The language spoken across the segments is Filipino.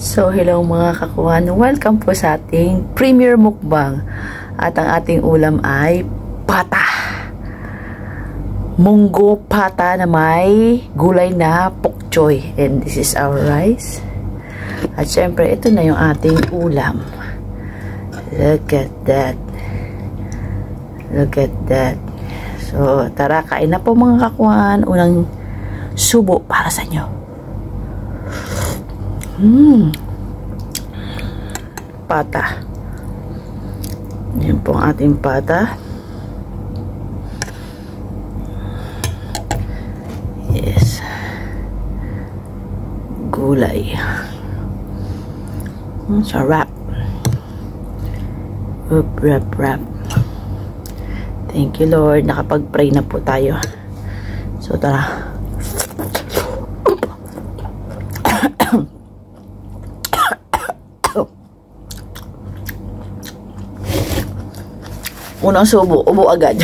So, hello mga kakuhan. Welcome po sa ating premiere mukbang. At ang ating ulam ay pata. Munggo pata na may gulay na pok choy. And this is our rice. At syempre, ito na yung ating ulam. Look at that. Look at that. So, tara, kain na po mga kakuhan. Unang subo para sa inyo. Pata. Yan po ang ating pata. Yes. Gulay. Sarap. Wrap. Thank you, Lord. Nakapag-pray na po tayo. So, tara. Unang subo, ubo agad.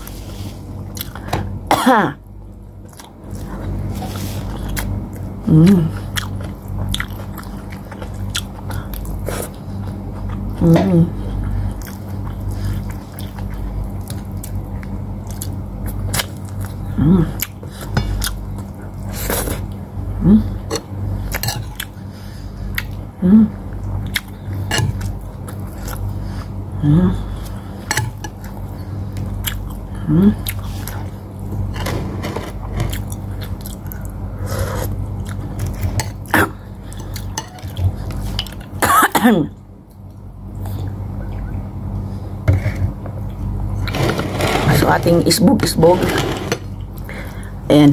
So ating isbog and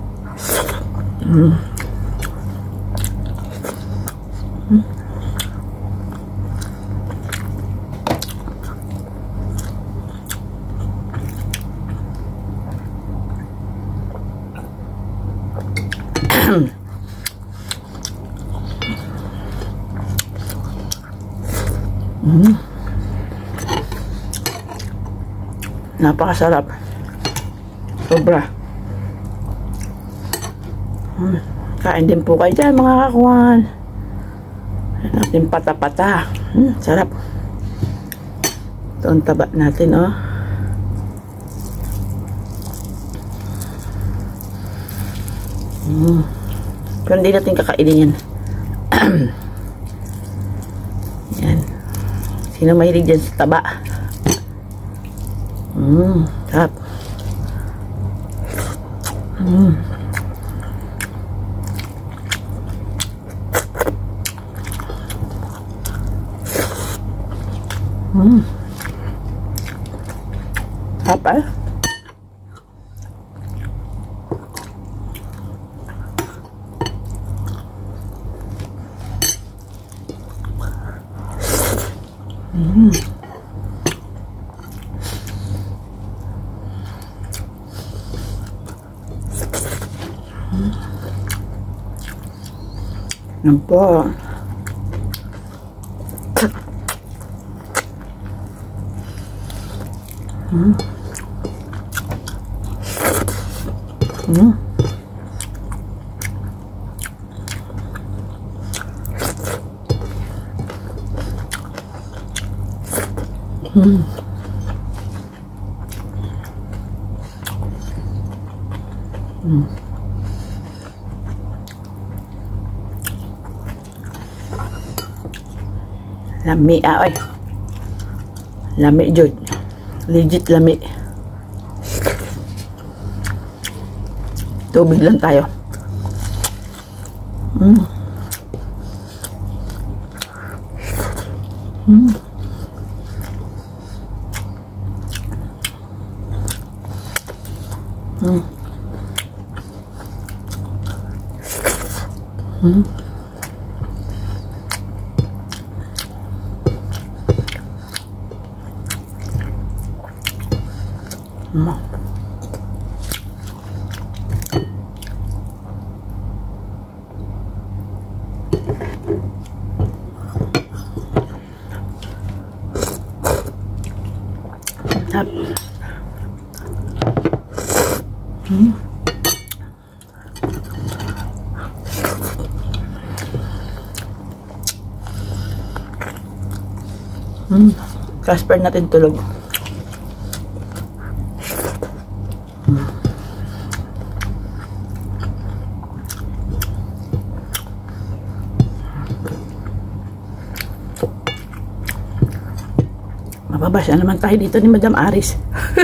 napakasarap. Sobra. Kain din po kayo dyan mga kakuhan. Natin pata-pata. Sarap. Ito ang taba natin, oh. Pero hindi natin kakainin yan. Yan. Sino mahilig dyan sa taba? Sarap. Apa? Yan po. Lami, oy. Lami, Jod. Legit lami. Tubig lang tayo. Casper natin tulog. Mababasa naman tayo dito ni Madam Aris.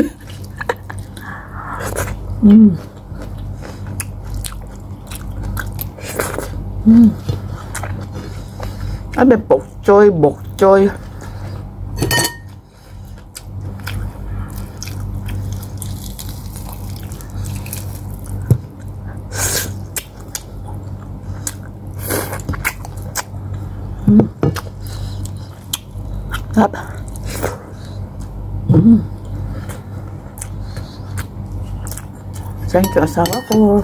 Abe, bok choy. Sarap. Thank you, asawa ko.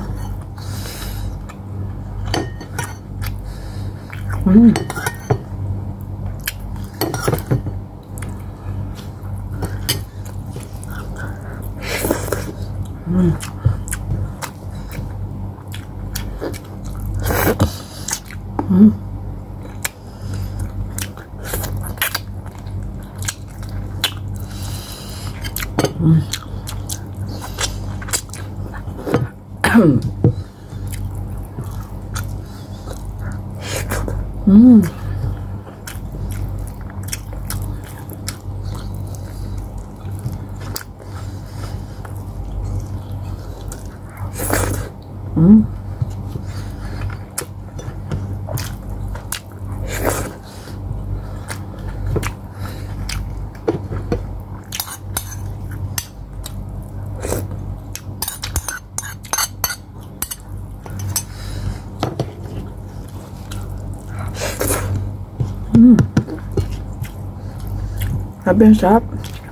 Sabi ang sarap.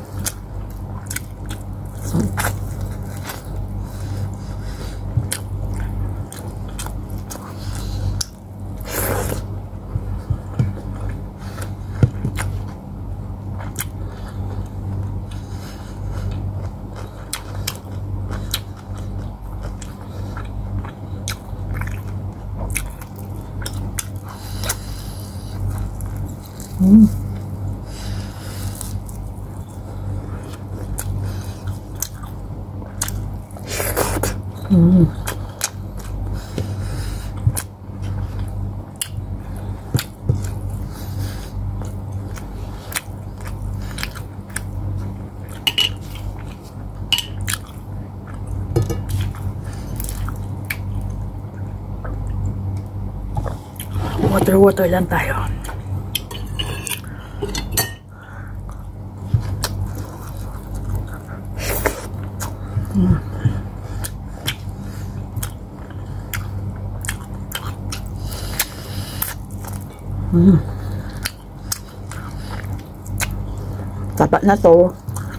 Water lang tayo. Tapat na to.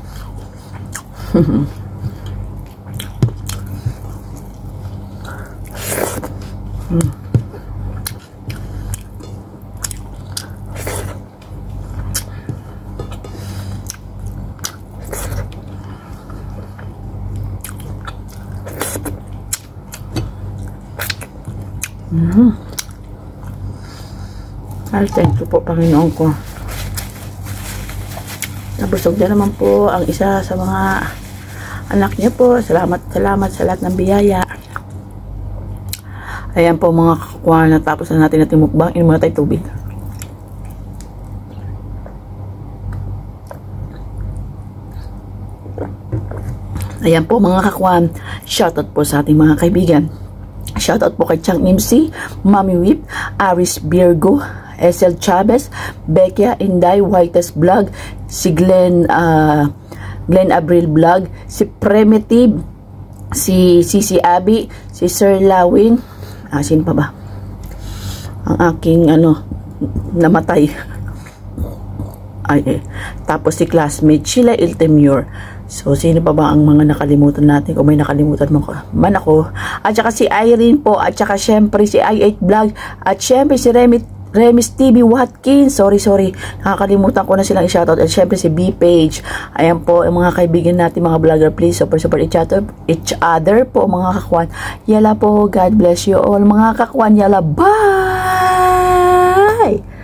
Ay, thank you po, Panginoon ko. Nabusog na naman po ang isa sa mga anak niya po. Salamat sa lahat ng biyaya. Ayan po mga kakuha, natapos na natin natin mukbang. Inom muna tayo tubig. Ayan po mga kakuha, shoutout po sa ating mga kaibigan. Shoutout po kay Chang MC, Mami Whip, Aris Virgo, SL Chavez, Becca Inday, Whites Vlog, si Glenn Abril Vlog, si Primitive, si Cici Abby, si Sir Lawin, sino pa ba? Ang aking namatay. Tapos si classmate Sheila Iltemure. So, sino pa ba ang mga nakalimutan natin? Kung may nakalimutan man ako. At saka si Irene po. At saka syempre si I8 Vlog. At syempre si Remis TV Watkins. Sorry. Nakakalimutan ko na silang i-shoutout. At syempre si B-Page. Ayan po, ang mga kaibigan natin, mga vlogger. Please support each other po, mga kakwan. Yala po. God bless you all. Mga kakwan, yala. Bye!